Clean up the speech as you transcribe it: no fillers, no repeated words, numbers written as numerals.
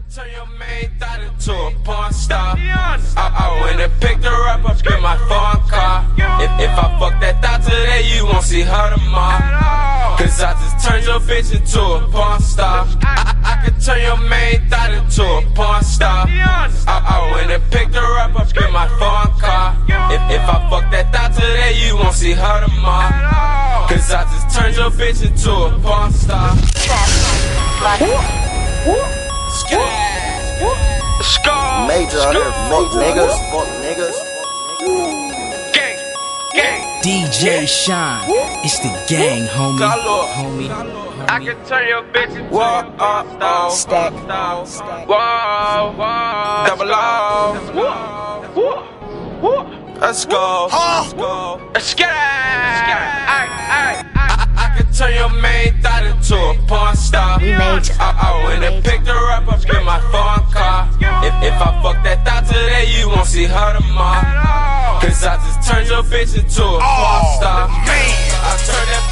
turn your main thought into a porn star. I went and picked her up in my phone car. If I fuck that thought today, you won't see her tomorrow. Cause I just turned your bitch into a porn star. I could turn your main thought into a porn star. I went and picked her up in my phone car. If I fuck that thought today, you won't see her tomorrow. Cause I just turned your bitch into a porn star. Major niggas, fuck niggas. Gang, gang. DJ Shine, it's the gang, homie. I can turn your bitch into a porn star. Stack. Whoa, double O. Let's go. Let's get it. I can turn your main thought into a porn star. I went and picked her up in my phone car. If I fuck that thought today, you won't see her tomorrow. Cause I just turned your bitch into a porn star. I turned that